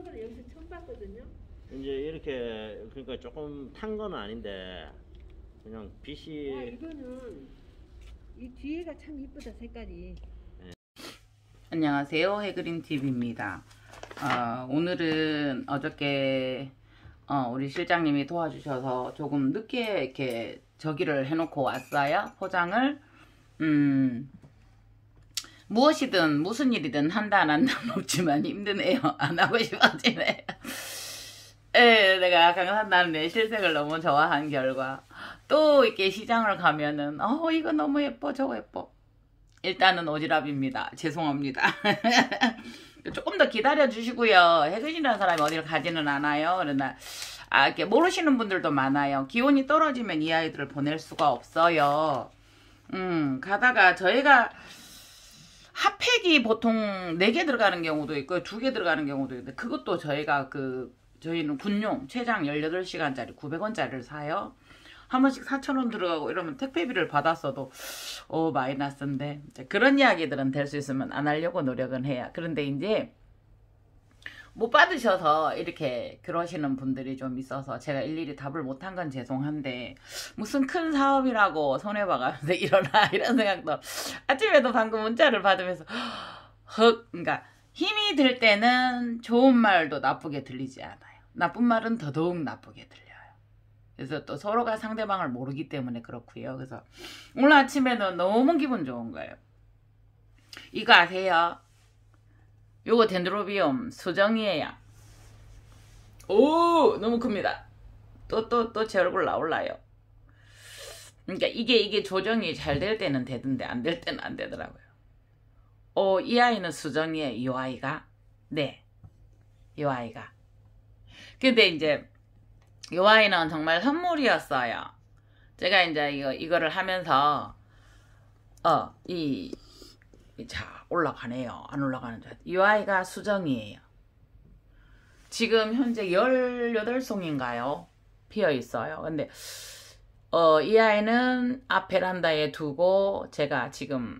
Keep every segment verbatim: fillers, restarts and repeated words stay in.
이거는 여기서 처음 봤거든요. 이제 이렇게 그러니까 조금 탄 건 아닌데 그냥 빛이. 와, 이거는 이 뒤에가 참 이쁘다 색깔이. 네. 안녕하세요, 해그린티비입니다. 어, 오늘은 어저께 어, 우리 실장님이 도와주셔서 조금 늦게 이렇게 저기를 해놓고 왔어요. 포장을. 음, 무엇이든 무슨 일이든 한다 안 한다는 없지만 힘드네요. 안 하고 싶어지네요. 에, 내가 강산남의 실색을 너무 좋아한 결과 또 이렇게 시장을 가면은 어 이거 너무 예뻐 저거 예뻐. 일단은 오지랖입니다. 죄송합니다. 조금 더 기다려 주시고요. 혜근이라는 사람이 어디를 가지는 않아요. 그러나 아, 이렇게 모르시는 분들도 많아요. 기온이 떨어지면 이 아이들을 보낼 수가 없어요. 음, 가다가 저희가 핫팩이 보통 네 개 들어가는 경우도 있고 두 개 들어가는 경우도 있는데 그것도 저희가 그 저희는 군용 최장 열여덟 시간짜리 구백 원짜리를 사요. 한 번씩 사천 원 들어가고 이러면 택배비를 받았어도 오 마이너스인데 그런 이야기들은 될 수 있으면 안 하려고 노력은 해요. 그런데 이제 못 받으셔서 이렇게 그러시는 분들이 좀 있어서 제가 일일이 답을 못한 건 죄송한데 무슨 큰 사업이라고 손해봐가면서 일어나 이런 생각도 아침에도 방금 문자를 받으면서 헉 그러니까 힘이 들 때는 좋은 말도 나쁘게 들리지 않아요. 나쁜 말은 더더욱 나쁘게 들려요. 그래서 또 서로가 상대방을 모르기 때문에 그렇고요. 그래서 오늘 아침에는 너무 기분 좋은 거예요. 이거 아세요? 요거 덴드로비움 수정이에요. 오 너무 큽니다. 또 또 또 제 얼굴 나올라요. 그러니까 이게 이게 조정이 잘 될 때는 되던데 안 될 때는 안 되더라고요. 어, 이 아이는 수정이에요. 이 아이가. 네. 이 아이가. 근데 이제 이 아이는 정말 선물이었어요. 제가 이제 이거 이거를 하면서 어, 이 자, 올라가네요. 안 올라가는 줄. 이 아이가 수정이에요. 지금 현재 열여덟 송인가요? 피어 있어요. 근데 어, 이 아이는 앞 베란다에 두고 제가 지금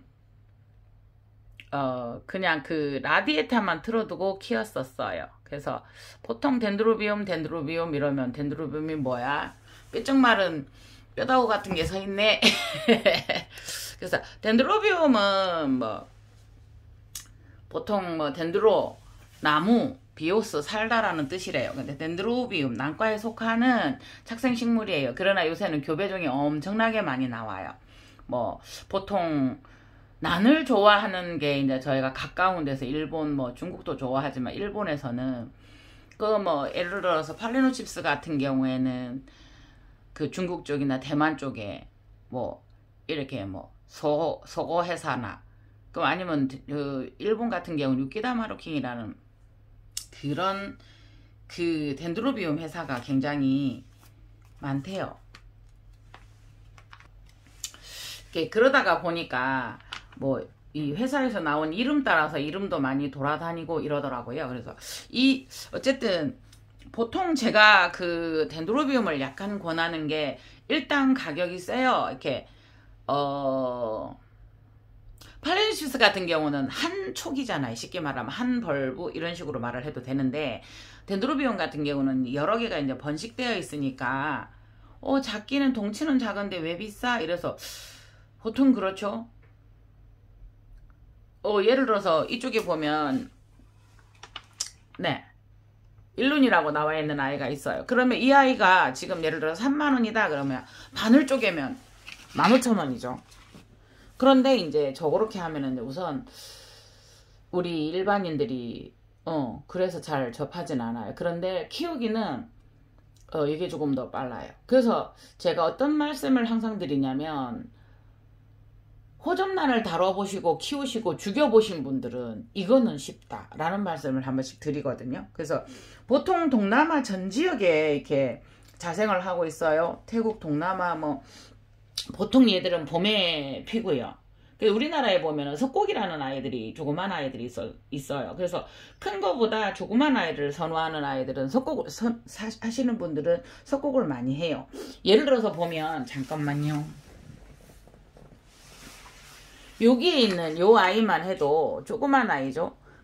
어 그냥 그 라디에타만 틀어두고 키웠었어요. 그래서 보통 덴드로비움 덴드로비움 이러면 덴드로비움이 뭐야? 뾰족 마른 뼈다구 같은 게 서 있네. 그래서 덴드로비움은 뭐 보통 뭐 덴드로 나무 비오스 살다라는 뜻이래요. 근데 덴드로비움 난과에 속하는 착생식물이에요. 그러나 요새는 교배종이 엄청나게 많이 나와요. 뭐 보통 난을 좋아하는 게 이제 저희가 가까운 데서 일본 뭐 중국도 좋아하지만 일본에서는 그 뭐 예를 들어서 팔레노칩스 같은 경우에는 그 중국 쪽이나 대만 쪽에 뭐 이렇게 뭐 소, 소고 회사나 그 아니면 그 일본 같은 경우는 유키다마루킹이라는 그런 그 덴드로비움 회사가 굉장히 많대요. 그러다가 보니까 뭐 이 회사에서 나온 이름 따라서 이름도 많이 돌아다니고 이러더라고요. 그래서 이 어쨌든 보통 제가 그 덴드로비움을 약간 권하는 게 일단 가격이 세요. 이렇게 어 팔레니시스 같은 경우는 한 촉이잖아요. 쉽게 말하면 한 벌브 이런 식으로 말을 해도 되는데 덴드로비움 같은 경우는 여러 개가 이제 번식되어 있으니까 어 작기는 덩치는 작은데 왜 비싸? 이래서 보통 그렇죠. 어 예를 들어서 이쪽에 보면 네 일룬이라고 나와 있는 아이가 있어요. 그러면 이 아이가 지금 예를 들어 삼만 원이다 그러면 반을 쪼개면 만 오천 원이죠. 그런데 이제 저렇게 하면은 우선 우리 일반인들이 어 그래서 잘 접하진 않아요. 그런데 키우기는 어 이게 조금 더 빨라요. 그래서 제가 어떤 말씀을 항상 드리냐면 호접란을 다뤄보시고 키우시고 죽여보신 분들은 이거는 쉽다 라는 말씀을 한 번씩 드리거든요. 그래서 보통 동남아 전 지역에 이렇게 자생을 하고 있어요. 태국 동남아 뭐 보통 얘들은 봄에 피고요. 우리나라에 보면은 석곡이라는 아이들이 조그만 아이들이 있어, 있어요. 그래서 큰 거보다 조그만 아이를 선호하는 아이들은 석곡을 선, 사, 하시는 분들은 석곡을 많이 해요. 예를 들어서 보면 잠깐만요. 여기에 있는 요 아이만 해도 조그만 아이죠.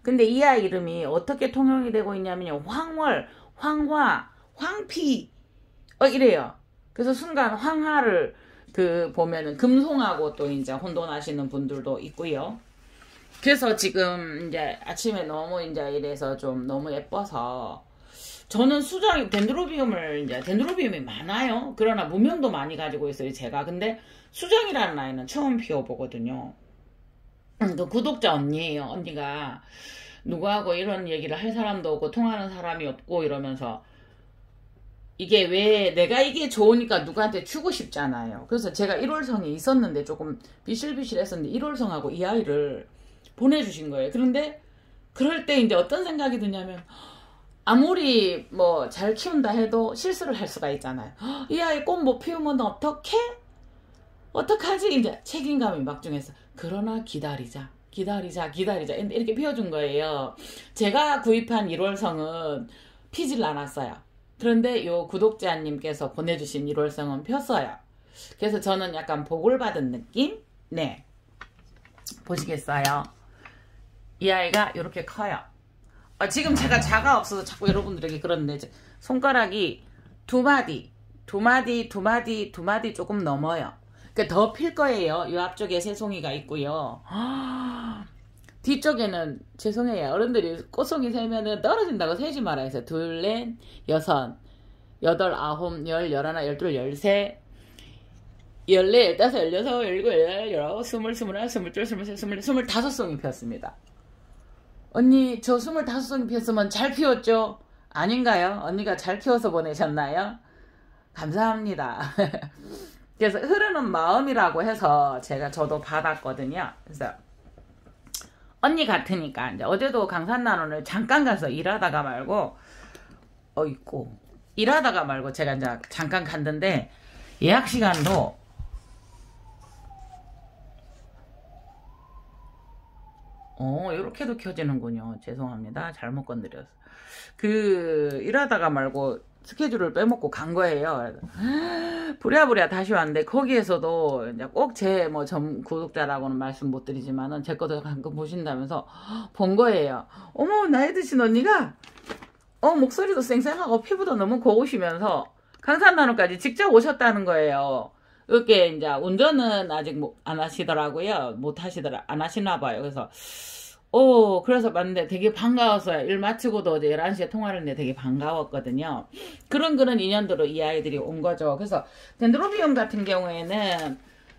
근데 이 아이 이름이 어떻게 통용이 되고 있냐면요. 황월, 황화, 황피 어 이래요. 그래서 순간 황화를 그 보면은 금송하고 또 이제 혼돈하시는 분들도 있고요. 그래서 지금 이제 아침에 너무 이제 이래서 좀 너무 예뻐서 저는 수정 덴드로비움을 이제 덴드로비움이 많아요. 그러나 무명도 많이 가지고 있어요 제가. 근데 수정이라는 아이는 처음 피워보거든요. 그 구독자 언니예요. 언니가 누구하고 이런 얘기를 할 사람도 없고 통하는 사람이 없고 이러면서 이게 왜 내가 이게 좋으니까 누구한테 주고 싶잖아요. 그래서 제가 일월성이 있었는데 조금 비실비실했었는데 일월성하고 이 아이를 보내주신 거예요. 그런데 그럴 때 이제 어떤 생각이 드냐면 아무리 뭐 잘 키운다 해도 실수를 할 수가 있잖아요. 이 아이 꽃 못 피우면 어떡해? 어떡하지? 이제 책임감이 막중해서 그러나 기다리자 기다리자 기다리자 이렇게 피워준 거예요. 제가 구입한 일월성은 피질 않았어요. 그런데 요 구독자님께서 보내주신 일월성은 폈어요. 그래서 저는 약간 복을 받은 느낌? 네. 보시겠어요? 이 아이가 이렇게 커요. 어, 지금 제가 자가 없어서 자꾸 여러분들에게 그러는데 손가락이 두 마디, 두 마디, 두 마디, 두 마디 조금 넘어요. 그러니까 더 필 거예요. 이 앞쪽에 새송이가 있고요. 뒤쪽에는 죄송해요. 어른들이 꽃송이 세면은 떨어진다고 세지 말아야 해서 둘, 넷, 여섯, 여덟, 아홉, 열, 열하나, 열둘, 열세, 열네, 열다섯, 열여섯, 열일곱, 열여덟, 열아홉, 스물, 스물하나, 스물둘, 스물셋, 스물넷, 스물다섯 송이 피었습니다. 언니 저 스물다섯 송이 피었으면 잘 피웠죠? 아닌가요? 언니가 잘 키워서 보내셨나요? 감사합니다. 그래서 흐르는 마음이라고 해서 제가 저도 받았거든요. 그래서 언니 같으니까 이제 어제도 강산나눔을 잠깐 가서 일하다가 말고 어이고 일하다가 말고 제가 이제 잠깐 갔는데 예약 시간도 어 이렇게도 켜지는군요. 죄송합니다. 잘못 건드렸어. 그 일하다가 말고 스케줄을 빼먹고 간 거예요. 부랴부랴 다시 왔는데 거기에서도 이제 꼭 제 뭐 전 구독자라고는 말씀 못 드리지만은 제 것도 가끔 보신다면서 본 거예요. 어머 나이 드신 언니가 어 목소리도 쌩쌩하고 피부도 너무 고우시면서 강산나눔까지 직접 오셨다는 거예요. 이렇게 이제 운전은 아직 뭐 안 하시더라고요. 못 하시더라 안 하시나 봐요. 그래서 오 그래서 봤는데 되게 반가웠어요. 일 마치고도 어제 열한 시에 통화를 했는데 되게 반가웠거든요. 그런 그런 인연으로 이 아이들이 온 거죠. 그래서 덴드로비움 같은 경우에는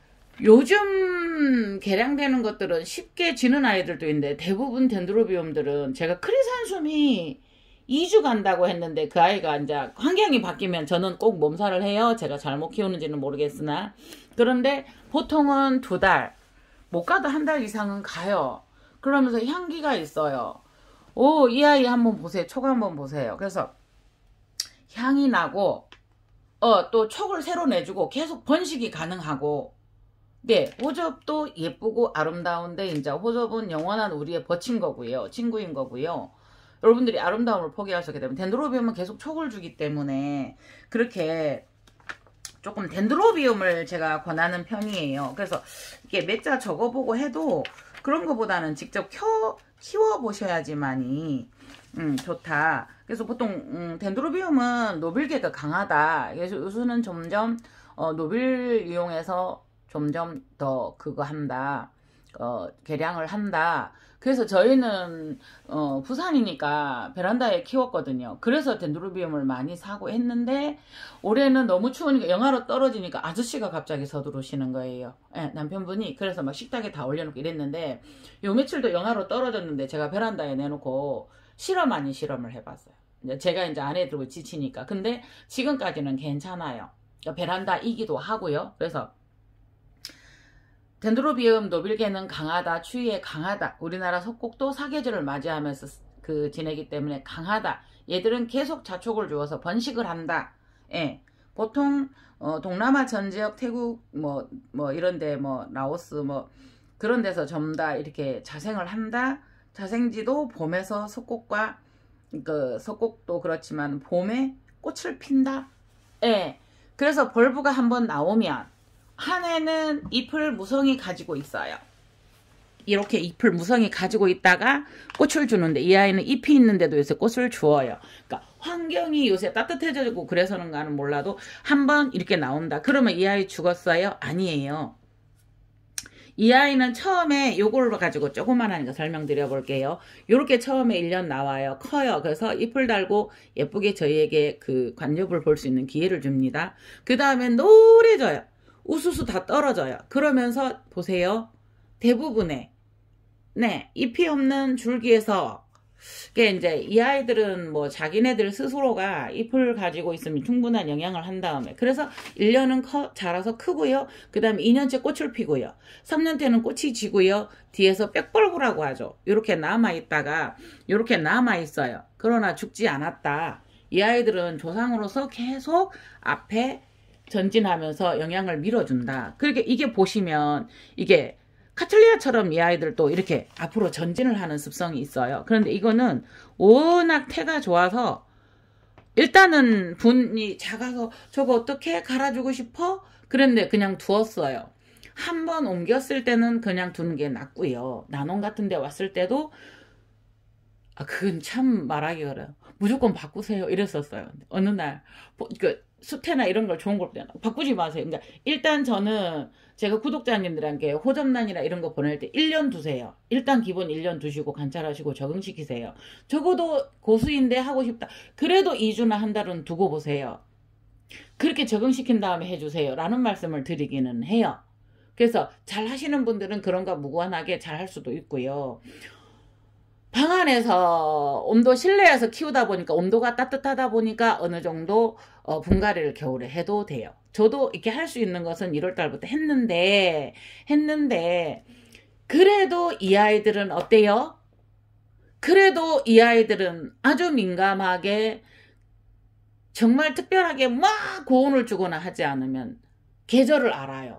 요즘 개량되는 것들은 쉽게 지는 아이들도 있는데 대부분 덴드로비움들은 제가 크리산숨이 이 주 간다고 했는데 그 아이가 이제 환경이 바뀌면 저는 꼭 몸살을 해요. 제가 잘못 키우는지는 모르겠으나 그런데 보통은 두 달 못 가도 한 달 이상은 가요. 그러면서 향기가 있어요. 오, 이 아이 한번 보세요. 촉 한번 보세요. 그래서 향이 나고 어, 또 촉을 새로 내주고 계속 번식이 가능하고 네, 호접도 예쁘고 아름다운데 이제 호접은 영원한 우리의 버친 거고요. 친구인 거고요. 여러분들이 아름다움을 포기하셨기 때문에 덴드로비움은 계속 촉을 주기 때문에 그렇게 조금 덴드로비움을 제가 권하는 편이에요. 그래서 이렇게 몇 자 적어보고 해도 그런 것보다는 직접 켜, 키워보셔야지만이 음, 좋다. 그래서 보통 음, 덴드로비움은 노빌계가 강하다. 그래서 요수는 점점 어, 노빌 이용해서 점점 더 그거 한다. 어, 개량을 한다. 그래서 저희는 어, 부산이니까 베란다에 키웠거든요. 그래서 덴드로비움을 많이 사고 했는데 올해는 너무 추우니까 영하로 떨어지니까 아저씨가 갑자기 서두르시는 거예요. 네, 남편분이. 그래서 막 식탁에 다 올려놓고 이랬는데 요 며칠도 영하로 떨어졌는데 제가 베란다에 내놓고 실험 아닌 실험을 해봤어요. 이제 제가 이제 안에 들고 지치니까. 근데 지금까지는 괜찮아요. 그러니까 베란다이기도 하고요. 그래서 덴드로비움 노빌계는 강하다. 추위에 강하다. 우리나라 석곡도 사계절을 맞이하면서 그 지내기 때문에 강하다. 얘들은 계속 자촉을 주어서 번식을 한다. 예. 보통 어, 동남아 전 지역 태국 뭐 뭐 이런데 뭐 라오스 뭐 그런 데서 전부 다 이렇게 자생을 한다. 자생지도 봄에서 석곡과 그 석곡도 그렇지만 봄에 꽃을 핀다. 예. 그래서 벌브가 한번 나오면 한 해는 잎을 무성히 가지고 있어요. 이렇게 잎을 무성히 가지고 있다가 꽃을 주는데 이 아이는 잎이 있는데도 요새 꽃을 주어요. 그러니까 환경이 요새 따뜻해지고 그래서는가는 몰라도 한번 이렇게 나온다. 그러면 이 아이 죽었어요? 아니에요. 이 아이는 처음에 요걸 가지고 조그만한 거 설명드려 볼게요. 요렇게 처음에 일 년 나와요. 커요. 그래서 잎을 달고 예쁘게 저희에게 그 관엽을 볼 수 있는 기회를 줍니다. 그 다음에 노래져요. 우수수 다 떨어져요. 그러면서 보세요. 대부분의 네 잎이 없는 줄기에서 그게 이제 이 아이들은 뭐 자기네들 스스로가 잎을 가지고 있으면 충분한 영향을 한 다음에 그래서 일 년은 커, 자라서 크고요. 그 다음에 이 년째 꽃을 피고요. 삼 년째는 꽃이 지고요. 뒤에서 빽벌구라고 하죠. 이렇게 남아있다가 이렇게 남아있어요. 그러나 죽지 않았다. 이 아이들은 조상으로서 계속 앞에 전진하면서 영향을 밀어준다. 그렇게 이게 보시면 이게 카틀리아처럼 이 아이들도 이렇게 앞으로 전진을 하는 습성이 있어요. 그런데 이거는 워낙 태가 좋아서 일단은 분이 작아서 저거 어떻게 갈아주고 싶어? 그런데 그냥 두었어요. 한 번 옮겼을 때는 그냥 두는 게 낫고요. 나눔 같은 데 왔을 때도 아 그건 참 말하기 어려워요. 무조건 바꾸세요 이랬었어요. 어느 날 그 수태나 이런 걸 좋은 걸 바꾸지 마세요. 그러니까 일단 저는 제가 구독자님들한테 호접란이나 이런 거 보낼 때 일 년 두세요. 일단 기본 일 년 두시고 관찰하시고 적응시키세요. 적어도 고수인데 하고 싶다. 그래도 이 주나 한 달은 두고 보세요. 그렇게 적응시킨 다음에 해주세요. 라는 말씀을 드리기는 해요. 그래서 잘 하시는 분들은 그런 거 무관하게 잘 할 수도 있고요. 방 안에서 온도 실내에서 키우다 보니까 온도가 따뜻하다 보니까 어느 정도 어, 분갈이를 겨울에 해도 돼요. 저도 이렇게 할 수 있는 것은 일월 달부터 했는데 했는데 그래도 이 아이들은 어때요? 그래도 이 아이들은 아주 민감하게 정말 특별하게 막 고온을 주거나 하지 않으면 계절을 알아요.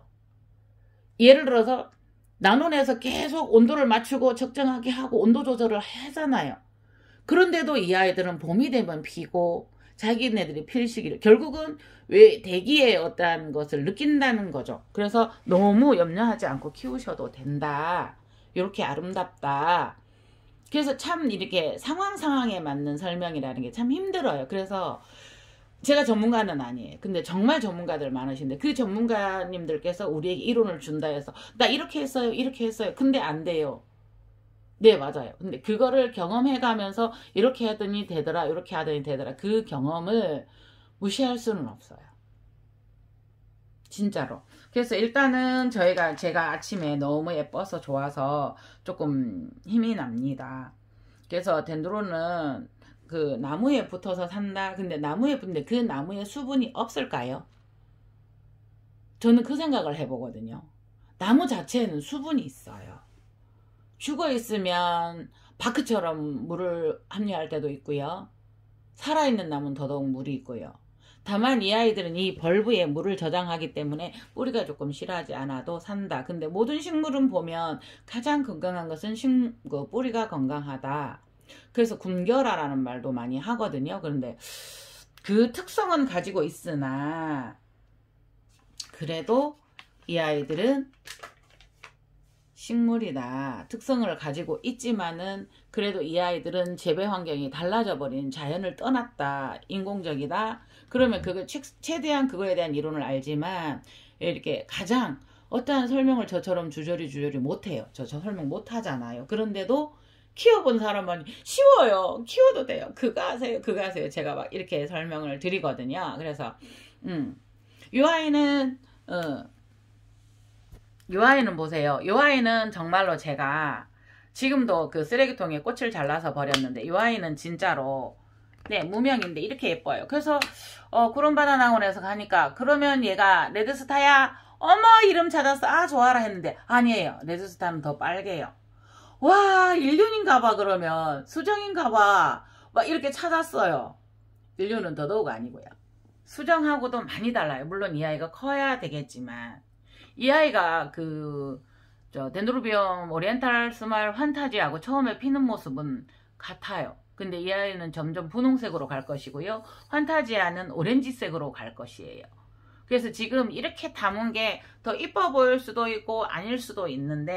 예를 들어서 난원에서 계속 온도를 맞추고 적정하게 하고 온도 조절을 하잖아요. 그런데도 이 아이들은 봄이 되면 피고 자기네들이 필 시기를 결국은 왜 대기의 어떠한 것을 느낀다는 거죠. 그래서 너무 염려하지 않고 키우셔도 된다. 이렇게 아름답다. 그래서 참 이렇게 상황 상황에 맞는 설명이라는 게 참 힘들어요. 그래서 제가 전문가는 아니에요. 근데 정말 전문가들 많으신데 그 전문가님들께서 우리에게 이론을 준다 해서 나 이렇게 했어요. 이렇게 했어요. 근데 안 돼요. 네 맞아요. 근데 그거를 경험해 가면서 이렇게 하더니 되더라. 이렇게 하더니 되더라. 그 경험을 무시할 수는 없어요. 진짜로. 그래서 일단은 저희가 제가 아침에 너무 예뻐서 좋아서 조금 힘이 납니다. 그래서 덴드론은 그 나무에 붙어서 산다. 근데 나무에 붙는데 그 나무에 수분이 없을까요? 저는 그 생각을 해보거든요. 나무 자체에는 수분이 있어요. 죽어 있으면 바크처럼 물을 함유할 때도 있고요. 살아있는 나무는 더더욱 물이 있고요. 다만 이 아이들은 이 벌브에 물을 저장하기 때문에 뿌리가 조금 실하지 않아도 산다. 근데 모든 식물은 보면 가장 건강한 것은 식, 그 뿌리가 건강하다. 그래서 굶겨라라는 말도 많이 하거든요. 그런데 그 특성은 가지고 있으나 그래도 이 아이들은 식물이다. 특성을 가지고 있지만은 그래도 이 아이들은 재배 환경이 달라져 버린 자연을 떠났다. 인공적이다. 그러면 그거 최대한 그거에 대한 이론을 알지만 이렇게 가장 어떠한 설명을 저처럼 주저리 주저리 못해요. 저, 저 설명 못하잖아요. 그런데도 키워본 사람은 쉬워요. 키워도 돼요. 그거 하세요. 그거 하세요. 제가 막 이렇게 설명을 드리거든요. 그래서 음, 이 아이는 어, 이 아이는 보세요. 이 아이는 정말로 제가 지금도 그 쓰레기통에 꽃을 잘라서 버렸는데 이 아이는 진짜로 네 무명인데 이렇게 예뻐요. 그래서 어, 구름바다나원에서 가니까 그러면 얘가 레드스타야? 어머 이름 찾았어. 아 좋아라 했는데 아니에요. 레드스타는 더 빨개요. 와 인륜인가봐. 그러면 수정인가봐. 막 이렇게 찾았어요. 인륜은 더더욱 아니고요. 수정하고도 많이 달라요. 물론 이 아이가 커야 되겠지만 이 아이가 그 저 덴드로비움 오리엔탈 스마일 환타지하고 처음에 피는 모습은 같아요. 근데 이 아이는 점점 분홍색으로 갈 것이고요. 환타지아는 오렌지색으로 갈 것이에요. 그래서 지금 이렇게 담은 게 더 이뻐 보일 수도 있고 아닐 수도 있는데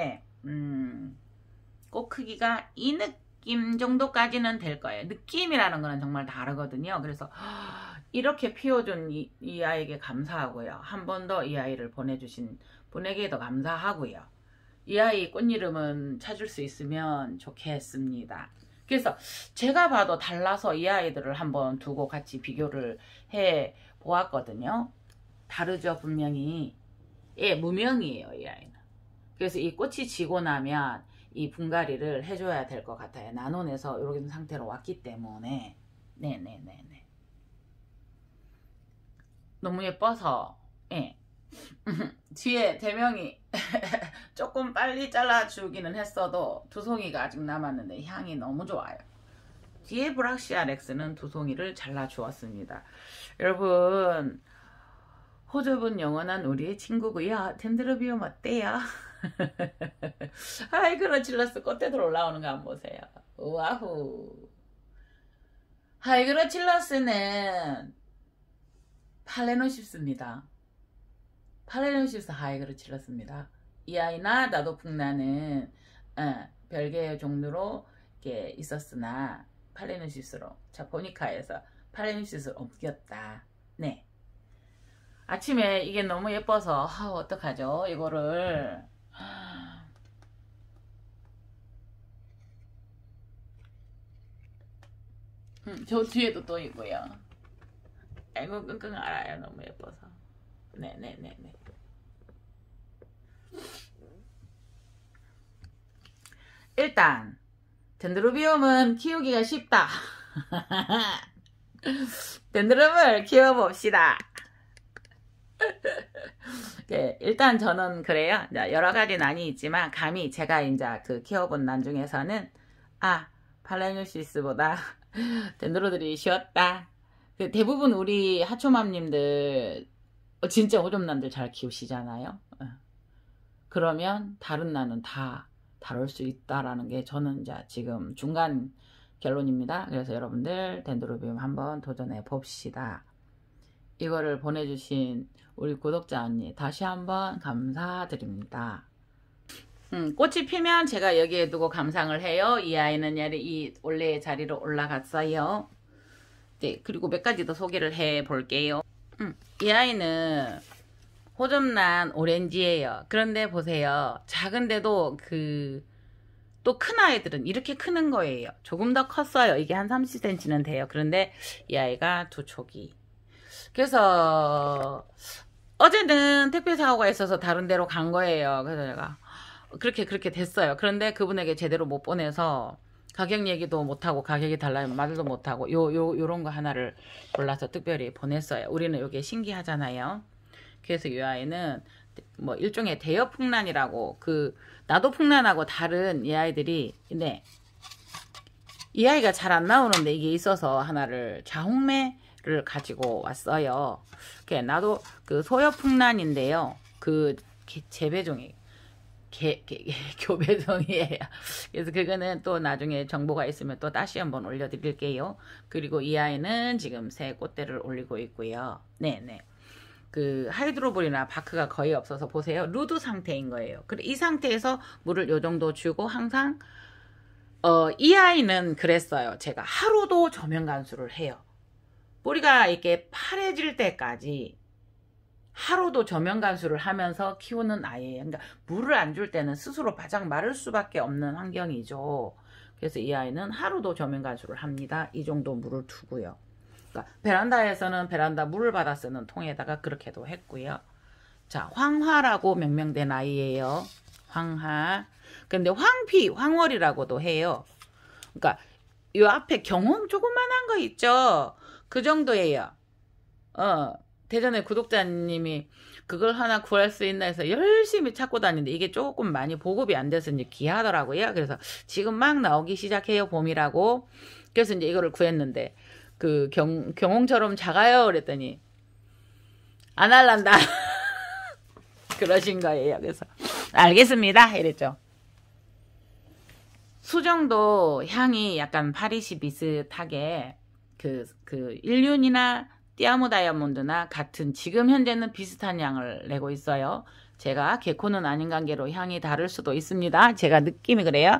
음, 꽃 크기가 이 느낌 정도까지는 될 거예요. 느낌이라는 거는 정말 다르거든요. 그래서 이렇게 피워준 이, 이 아이에게 감사하고요. 한 번 더 이 아이를 보내주신 분에게도 감사하고요. 이 아이 꽃 이름은 찾을 수 있으면 좋겠습니다. 그래서 제가 봐도 달라서 이 아이들을 한번 두고 같이 비교를 해 보았거든요. 다르죠, 분명히. 예, 무명이에요, 이 아이는. 그래서 이 꽃이 지고 나면 이 분갈이를 해줘야 될 것 같아요. 나눠내서 이런 상태로 왔기 때문에. 네네네네. 너무 예뻐서, 예. 뒤에 대명이 조금 빨리 잘라주기는 했어도 두 송이가 아직 남았는데 향이 너무 좋아요. 뒤에 브락시아 렉스는 두 송이를 잘라주었습니다. 여러분, 호접은 영원한 우리의 친구고요. 덴드로비움 어때요? 하이그로칠러스 꽃대들 올라오는 거 한번 보세요. 와후. 하이그로칠러스는 팔레노십스입니다. 팔레노십스 하이그로칠러스입니다. 이 아이나 나도 풍나는 어, 별개의 종류로 이렇게 있었으나 팔레노십스로 자포니카에서 팔레노십스를 옮겼다. 네. 아침에 이게 너무 예뻐서 아, 어떡하죠? 이거를 음, 저 뒤에도 또 있고요. 아이고 끙끙 알아요. 너무 예뻐서. 네네네네. 일단 덴드로비움은 키우기가 쉽다. 덴드로비움을 키워봅시다. 네, 일단 저는 그래요. 여러 가지 난이 있지만 감히 제가 이제 그 키워본 난 중에서는 아 팔레노시스보다 덴드로들이 쉬웠다. 대부분 우리 하초맘님들 진짜 호접란들 잘 키우시잖아요. 그러면 다른 난은 다 다룰 수 있다라는 게 저는 이제 지금 중간 결론입니다. 그래서 여러분들 덴드로비움 한번 도전해 봅시다. 이거를 보내주신 우리 구독자 언니 다시 한번 감사드립니다. 음, 꽃이 피면 제가 여기에 두고 감상을 해요. 이 아이는 이 원래의 자리로 올라갔어요. 네, 그리고 몇 가지 더 소개를 해 볼게요. 음, 이 아이는 호접란 오렌지예요. 그런데 보세요. 작은데도 그 또 큰 아이들은 이렇게 크는 거예요. 조금 더 컸어요. 이게 한 삼십 센티미터는 돼요. 그런데 이 아이가 두 촉이. 그래서 어제는 택배 사고가 있어서 다른 데로 간 거예요. 그래서 제가 그렇게 그렇게 됐어요. 그런데 그분에게 제대로 못 보내서 가격 얘기도 못하고 가격이 달라면 말도 못하고 요, 요, 요런 거 하나를 골라서 특별히 보냈어요. 우리는 요게 신기하잖아요. 그래서 이 아이는 뭐 일종의 대여 풍란이라고 그 나도 풍란하고 다른 이 아이들이 네. 이 아이가 잘 안 나오는데 이게 있어서 하나를 자홍매를 가지고 왔어요. 나도 그 소여풍란인데요. 그 재배종이 개, 개, 개, 교배종이에요. 그래서 그거는 또 나중에 정보가 있으면 또 다시 한번 올려드릴게요. 그리고 이 아이는 지금 새 꽃대를 올리고 있고요. 네네. 그 하이드로볼이나 바크가 거의 없어서 보세요. 루드 상태인 거예요. 그래 이 상태에서 물을 요 정도 주고 항상 어, 이 아이는 그랬어요. 제가 하루도 조명 간수를 해요. 뿌리가 이렇게 파래질 때까지 하루도 조명 간수를 하면서 키우는 아이예요. 그러니까 물을 안 줄 때는 스스로 바짝 마를 수밖에 없는 환경이죠. 그래서 이 아이는 하루도 조명 간수를 합니다. 이 정도 물을 두고요. 그러니까 베란다에서는 베란다 물을 받아 쓰는 통에다가 그렇게도 했고요. 자, 황화라고 명명된 아이예요. 황화. 근데 황피, 황월이라고도 해요. 그러니까 요 앞에 경홍 조그만한 거 있죠. 그 정도예요. 어, 대전에 구독자님이 그걸 하나 구할 수 있나 해서 열심히 찾고 다니는데 이게 조금 많이 보급이 안 돼서 이제 귀하더라고요. 그래서 지금 막 나오기 시작해요. 봄이라고. 그래서 이제 이거를 구했는데 그 경, 경홍처럼 작아요. 그랬더니 안 할란다. 그러신 거예요. 그래서 알겠습니다. 이랬죠. 수정도 향이 약간 파리시 비슷하게 그, 그 일륜이나 띠아모 다이아몬드나 같은 지금 현재는 비슷한 향을 내고 있어요. 제가 개코는 아닌 관계로 향이 다를 수도 있습니다. 제가 느낌이 그래요.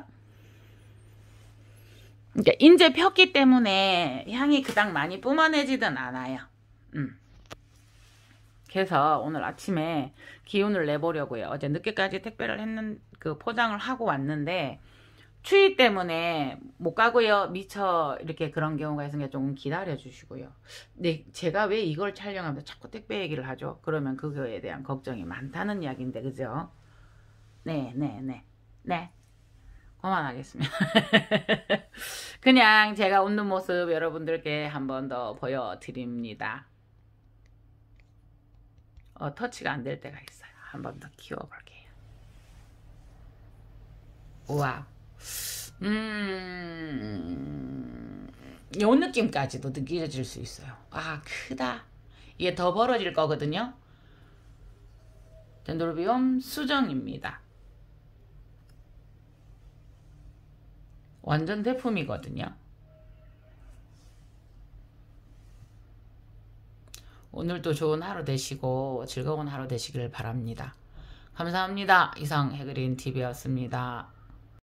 그러니까 인제 폈기 때문에 향이 그닥 많이 뿜어내지든 않아요. 음. 그래서 오늘 아침에 기운을 내보려고요. 어제 늦게까지 택배를 했는 그 포장을 하고 왔는데 추위 때문에 못 가고요. 미처 이렇게 그런 경우가 있으니까 조금 기다려 주시고요. 네, 제가 왜 이걸 촬영하면서 자꾸 택배 얘기를 하죠? 그러면 그거에 대한 걱정이 많다는 이야기인데, 그죠? 네, 네, 네. 네. 그만하겠습니다. 그냥 제가 웃는 모습 여러분들께 한 번 더 보여드립니다. 어, 터치가 안 될 때가 있어요. 한 번 더 키워볼게요. 우와. 음, 요 느낌까지도 느껴질 수 있어요. 아, 크다. 이게 더 벌어질 거거든요. 덴드로비움 수정입니다. 완전 대품이거든요. 오늘도 좋은 하루 되시고 즐거운 하루 되시길 바랍니다. 감사합니다. 이상 해그린티비였습니다.